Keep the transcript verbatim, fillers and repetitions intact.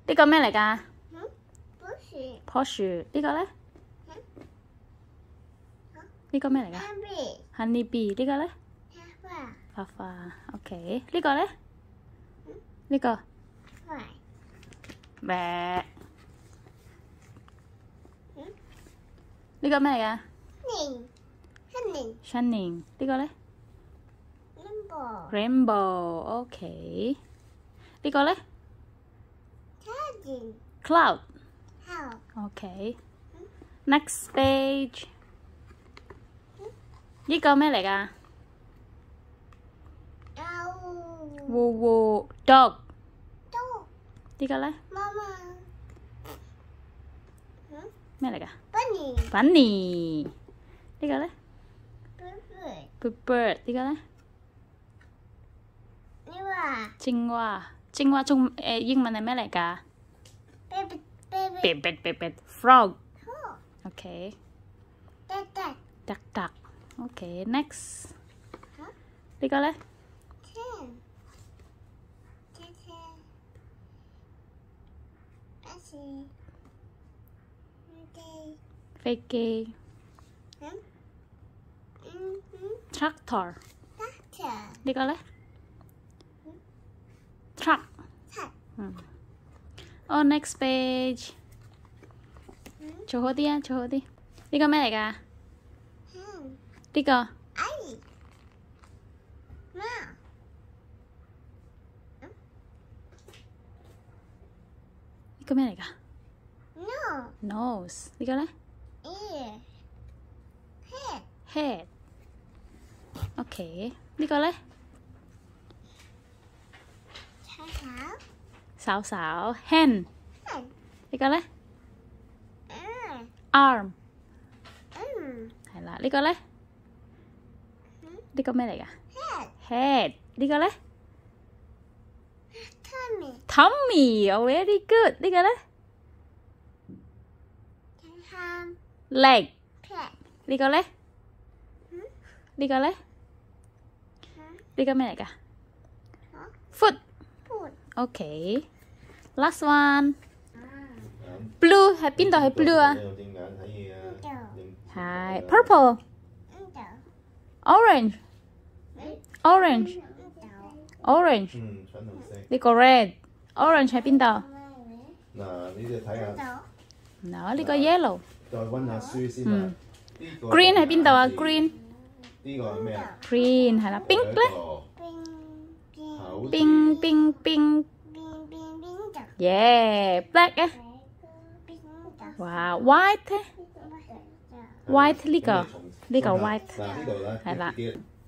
呢個咩嚟㗎？ 嗯，不是。 棵樹。呢個咧？呢個咩嚟㗎 ？Honey bee。呢個咧？花花。OK。呢個咧？呢個？咩？呢個咩嚟㗎 ？Shining。呢個咧 ？Rainbow。OK。呢個咧 ？Cloud。OK。Next page。呢個咩嚟㗎？喎喎 dog。呢個咧？咩嚟㗎 ？Bunny。呢個咧 ？Bird。呢個咧？青蛙。青蛙中誒英文係咩嚟㗎 ？Baby。Frog。OK。Duck duck。OK。Next。呢個咧？飛機。Tractor。呢個咧 ？Truck。嗯。哦 ，next page。做好啲啊！做好啲。呢個咩嚟㗎？呢個。呢個咩嚟㗎 ？Nose。呢個咧 ？Head。OK。呢個咧？手手。Hand。呢個咧 ？Arm。係啦。呢個咧？呢個咩嚟㗎 ？Head。呢個咧 ？Tummy。Oh, very good。呢個咧 ？Leg。呢個咧？呢個咧？呢個咩嚟㗎 ？Foot。OK。Last one。Blue 喺邊度係 blue 啊？係 purple。Orange。Orange。Orange。呢個 red。Orange 喺邊度？ 嗱，你哋睇下。 嗱，呢個 yellow。 再溫下書先啦。 Green 喺邊度啊 ？Green。 呢個係咩啊 ？Green 係啦。Pink 咧？冰冰冰。Yeah。Black 咧？哇 ，white 咧 ？White 呢個呢個 white 係啦。